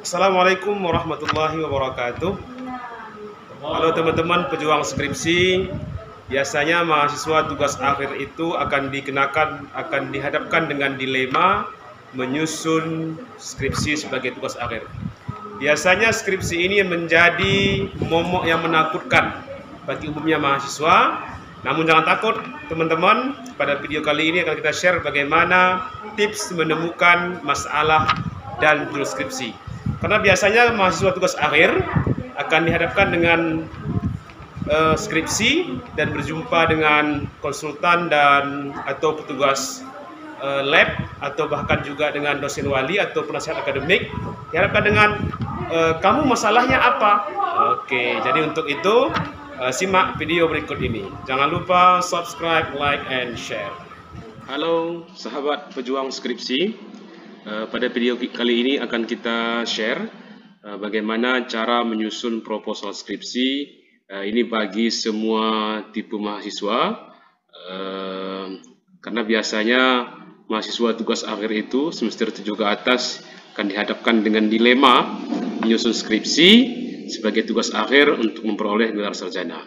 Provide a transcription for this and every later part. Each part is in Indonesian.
Assalamualaikum warahmatullahi wabarakatuh. Halo teman-teman pejuang skripsi. Biasanya mahasiswa tugas akhir itu akan dihadapkan dengan dilema menyusun skripsi sebagai tugas akhir. Biasanya skripsi ini menjadi momok yang menakutkan bagi umumnya mahasiswa. Namun jangan takut teman-teman, pada video kali ini akan kita share bagaimana tips menemukan masalah dan judul skripsi. Karena biasanya mahasiswa tugas akhir akan dihadapkan dengan skripsi dan berjumpa dengan konsultan dan atau petugas lab atau bahkan juga dengan dosen wali atau penasihat akademik, dihadapkan dengan kamu masalahnya apa? Oke, jadi untuk itu simak video berikut ini. Jangan lupa subscribe, like, and share. Halo sahabat pejuang skripsi. Pada video kali ini akan kita share bagaimana cara menyusun proposal skripsi. Ini bagi semua tipe mahasiswa, karena biasanya mahasiswa tugas akhir itu semester 7 ke atas akan dihadapkan dengan dilema menyusun skripsi sebagai tugas akhir untuk memperoleh gelar sarjana.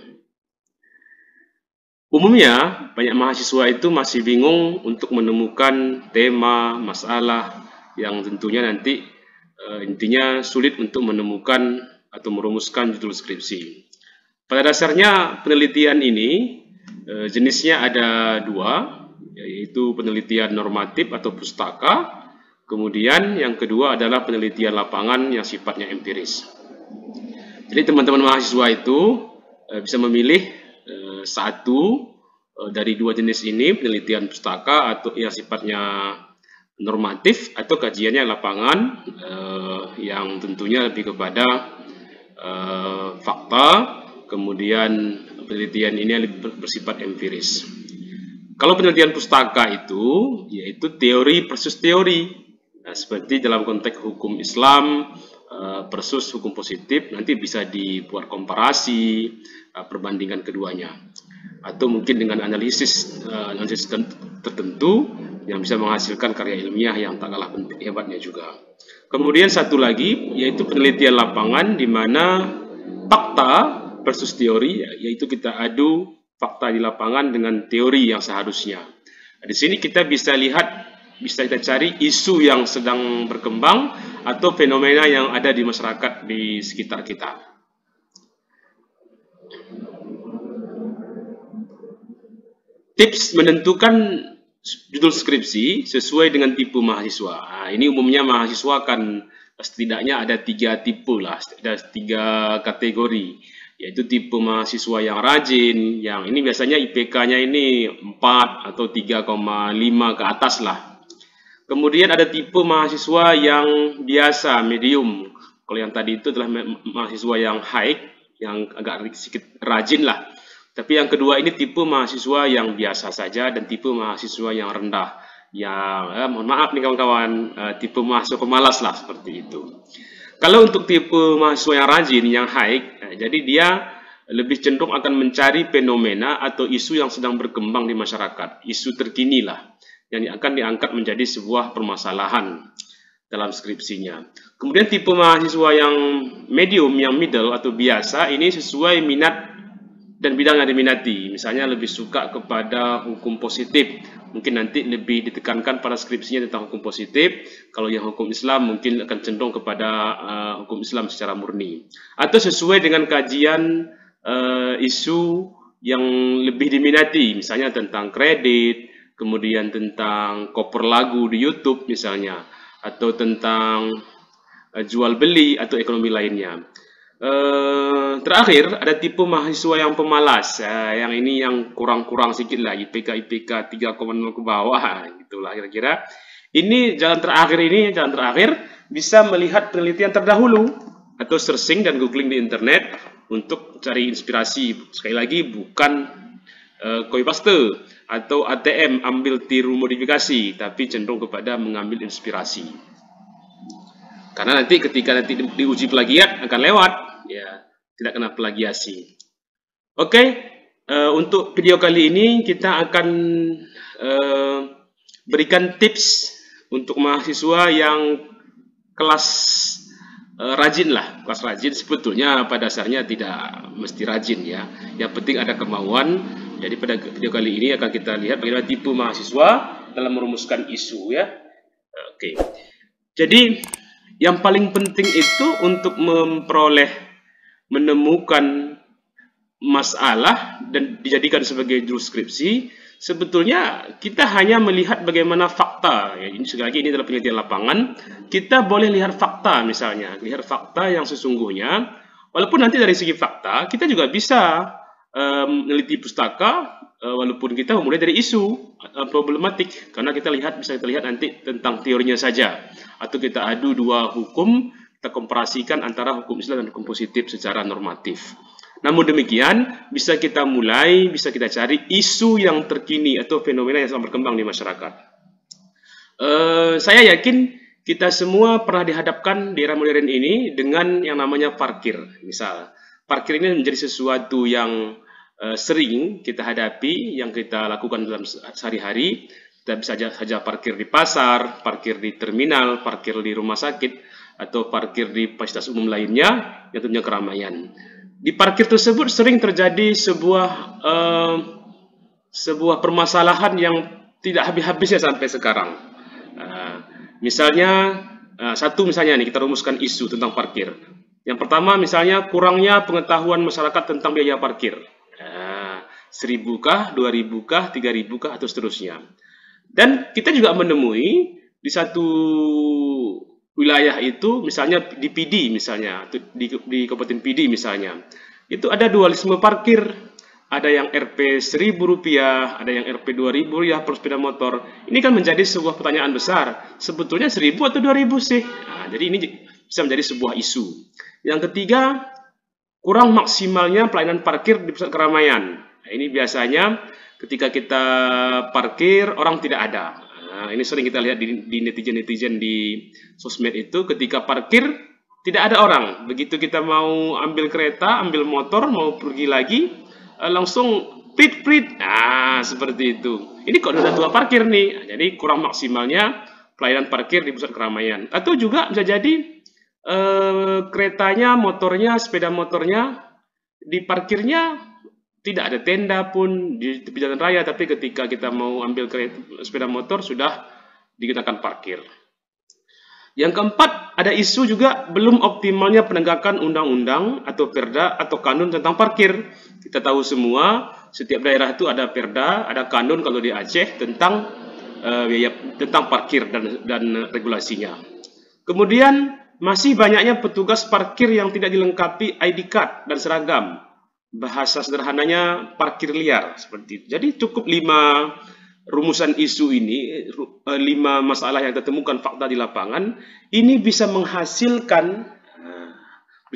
Umumnya banyak mahasiswa itu masih bingung untuk menemukan tema, masalah yang tentunya nanti intinya sulit untuk menemukan atau merumuskan judul skripsi. Pada dasarnya penelitian ini jenisnya ada dua, yaitu penelitian normatif atau pustaka, kemudian yang kedua adalah penelitian lapangan yang sifatnya empiris. Jadi teman-teman mahasiswa itu bisa memilih satu dari dua jenis ini, penelitian pustaka atau yang sifatnya normatif atau kajiannya lapangan yang tentunya lebih kepada fakta, kemudian penelitian ini bersifat empiris. Kalau penelitian pustaka itu yaitu teori versus teori, nah, seperti dalam konteks hukum Islam versus hukum positif, nanti bisa dibuat komparasi, perbandingan keduanya, atau mungkin dengan analisis tertentu yang bisa menghasilkan karya ilmiah yang tak kalah hebatnya juga. Kemudian satu lagi yaitu penelitian lapangan, di mana fakta versus teori, yaitu kita adu fakta di lapangan dengan teori yang seharusnya. Di sini kita bisa lihat, bisa kita cari isu yang sedang berkembang atau fenomena yang ada di masyarakat di sekitar kita. Tips menentukan judul skripsi sesuai dengan tipe mahasiswa. Nah, ini umumnya mahasiswa akan setidaknya ada 3 tipe lah, ada 3 kategori, yaitu tipe mahasiswa yang rajin, yang ini biasanya IPK-nya ini 4 atau 3,5 ke atas lah. Kemudian ada tipe mahasiswa yang biasa, medium. Kalau yang tadi itu adalah mahasiswa yang high, yang agak sedikit rajin lah. Tapi yang kedua ini tipe mahasiswa yang biasa saja dan tipe mahasiswa yang rendah. Yang mohon maaf nih kawan-kawan, tipe mahasiswa pemalas lah seperti itu. Kalau untuk tipe mahasiswa yang rajin, yang high, jadi dia lebih cenderung akan mencari fenomena atau isu yang sedang berkembang di masyarakat, isu terkini lah, yang akan diangkat menjadi sebuah permasalahan dalam skripsinya. Kemudian tipe mahasiswa yang medium, yang middle atau biasa, ini sesuai minat dan bidang yang diminati. Misalnya lebih suka kepada hukum positif, mungkin nanti lebih ditekankan pada skripsinya tentang hukum positif. Kalau yang hukum Islam mungkin akan cenderung kepada hukum Islam secara murni. Atau sesuai dengan kajian isu yang lebih diminati, misalnya tentang kredit, kemudian tentang cover lagu di YouTube misalnya, atau tentang jual beli atau ekonomi lainnya. Terakhir ada tipe mahasiswa yang pemalas, yang ini yang kurang-kurang sedikit lah, IPK 3,0 ke bawah, gitulah kira-kira. Ini jalan terakhir bisa melihat penelitian terdahulu atau searching dan googling di internet untuk cari inspirasi. Sekali lagi bukan copy paste atau ATM ambil tiru modifikasi, tapi cenderung kepada mengambil inspirasi. Karena nanti ketika diuji plagiat akan lewat, ya tidak kena plagiasi. Oke, untuk video kali ini kita akan berikan tips untuk mahasiswa yang kelas rajin lah, kelas rajin. Sebetulnya pada dasarnya tidak mesti rajin ya. Yang penting ada kemauan. Jadi pada video kali ini akan kita lihat bagaimana tipe mahasiswa dalam merumuskan isu ya. Oke. Jadi yang paling penting itu untuk menemukan masalah dan dijadikan sebagai judul skripsi, sebetulnya kita hanya melihat bagaimana fakta. Ya, ini sekali lagi ini adalah penelitian lapangan. Kita boleh lihat fakta misalnya, lihat fakta yang sesungguhnya. Walaupun nanti dari segi fakta kita juga bisa meneliti pustaka, walaupun kita memulai dari isu problematik, karena bisa kita lihat nanti tentang teorinya saja, atau kita adu dua hukum, kita komparasikan antara hukum Islam dan hukum positif secara normatif. Namun demikian, bisa kita cari isu yang terkini atau fenomena yang sedang berkembang di masyarakat. Saya yakin kita semua pernah dihadapkan di era modern ini dengan yang namanya parkir. Misal, parkir ini menjadi sesuatu yang sering kita hadapi, yang kita lakukan dalam sehari-hari. Kita bisa saja parkir di pasar, parkir di terminal, parkir di rumah sakit, atau parkir di fasilitas umum lainnya yang tentunya keramaian. Di parkir tersebut sering terjadi sebuah permasalahan yang tidak habis-habisnya sampai sekarang. Misalnya nih kita rumuskan isu tentang parkir. Yang pertama misalnya kurangnya pengetahuan masyarakat tentang biaya parkir. 1.000 kah, 2.000 kah, 3.000 kah, atau seterusnya. Dan kita juga menemui di satu wilayah itu, misalnya di PD misalnya, di Kabupaten PD misalnya, itu ada dualisme parkir. Ada yang Rp 1.000, ada yang Rp 2.000 per sepeda motor. Ini kan menjadi sebuah pertanyaan besar. Sebetulnya 1.000 atau 2.000 sih? Jadi ini bisa menjadi sebuah isu. Yang ketiga, kurang maksimalnya pelayanan parkir di pusat keramaian. Ini biasanya ketika kita parkir, orang tidak ada. Ini sering kita lihat di netizen-netizen di sosmed itu, ketika parkir tidak ada orang. Begitu kita mau ambil kereta, ambil motor, mau pergi lagi, langsung prit. Seperti itu. Ini kok udah tua parkir nih. Jadi kurang maksimalnya pelayanan parkir di pusat keramaian. Atau juga bisa jadi keretanya, motornya, sepeda motornya di parkirnya tidak ada tenda pun di tepi jalan raya, tapi ketika kita mau ambil sepeda motor sudah dikenakan parkir. Yang keempat, ada isu juga belum optimalnya penegakan undang-undang atau perda atau kanun tentang parkir. Kita tahu semua, setiap daerah itu ada perda, ada kanun kalau di Aceh tentang tentang parkir dan regulasinya. Kemudian masih banyaknya petugas parkir yang tidak dilengkapi ID card dan seragam. Bahasa sederhananya parkir liar seperti itu. Jadi cukup 5 rumusan isu ini, 5 masalah yang kita temukan fakta di lapangan, ini bisa menghasilkan 5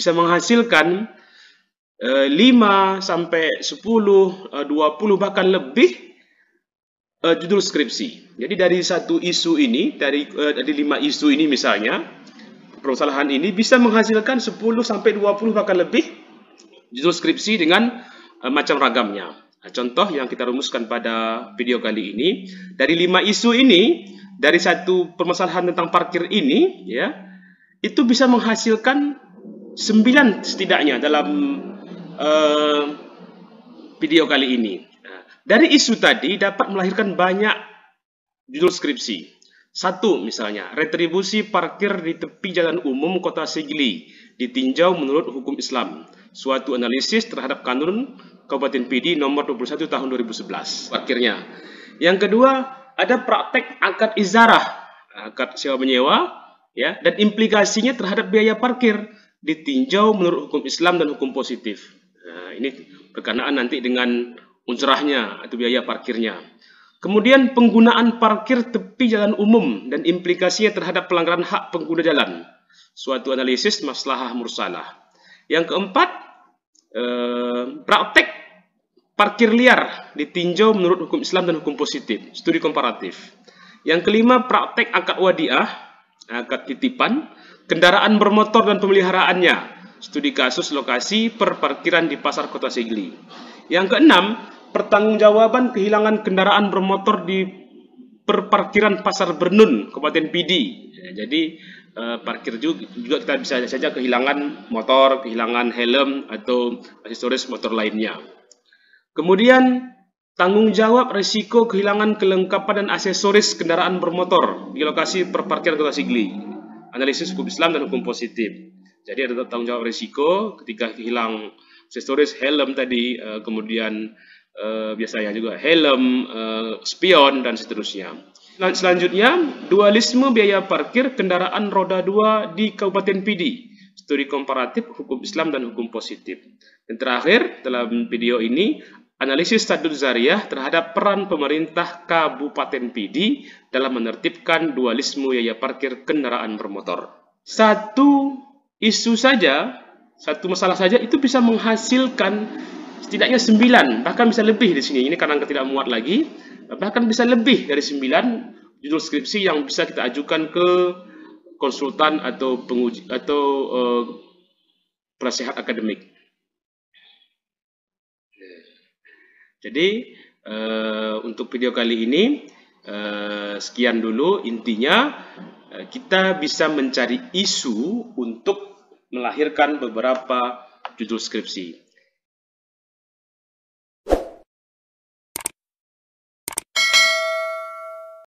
sampai 10, 20 bahkan lebih judul skripsi. Jadi dari satu isu ini, dari 5 isu ini misalnya, permasalahan ini bisa menghasilkan 10 sampai 20 bahkan lebih judul skripsi dengan macam ragamnya. Contoh yang kita rumuskan pada video kali ini, dari 5 isu ini, dari satu permasalahan tentang parkir ini, ya, itu bisa menghasilkan 9 setidaknya dalam video kali ini. Dari isu tadi dapat melahirkan banyak judul skripsi. 1 misalnya, retribusi parkir di tepi jalan umum Kota Sigli ditinjau menurut hukum Islam. Suatu analisis terhadap kanun Kabupaten PD nomor 21 tahun 2011 parkirnya. Yang kedua, ada praktek akad izarah, akad sewa menyewa, ya, dan implikasinya terhadap biaya parkir ditinjau menurut hukum Islam dan hukum positif. Ini berkenaan nanti dengan unsrahnya atau biaya parkirnya. Kemudian penggunaan parkir tepi jalan umum dan implikasinya terhadap pelanggaran hak pengguna jalan. Suatu analisis maslahah mursalah. Yang keempat, praktek parkir liar ditinjau menurut hukum Islam dan hukum positif, studi komparatif. Yang kelima, praktek akad wadiah, akad titipan, kendaraan bermotor dan pemeliharaannya, studi kasus lokasi perparkiran di pasar Kota Sigli. Yang keenam, pertanggungjawaban kehilangan kendaraan bermotor di perparkiran Pasar Bernun, Kabupaten PD. Jadi parkir juga kita bisa saja kehilangan motor, kehilangan helm atau aksesoris motor lainnya. Kemudian tanggung jawab risiko kehilangan kelengkapan dan aksesoris kendaraan bermotor di lokasi perparkiran Kota Sigli. Analisis hukum Islam dan hukum positif. Jadi ada tanggung jawab risiko ketika hilang aksesoris helm tadi, kemudian biasanya juga helm, spion dan seterusnya. Selanjutnya, dualisme biaya parkir kendaraan roda 2 di Kabupaten Pidi. Studi komparatif hukum Islam dan hukum positif. Dan terakhir, dalam video ini, analisis Statut Zariah terhadap peran pemerintah Kabupaten Pidi dalam menertibkan dualisme biaya parkir kendaraan bermotor. Satu isu saja, satu masalah saja itu bisa menghasilkan setidaknya 9, bahkan bisa lebih di sini. Ini karena tidak muat lagi, bahkan bisa lebih dari 9 judul skripsi yang bisa kita ajukan ke konsultan atau penguji atau penasehat akademik. Jadi untuk video kali ini sekian dulu. Intinya kita bisa mencari isu untuk melahirkan beberapa judul skripsi.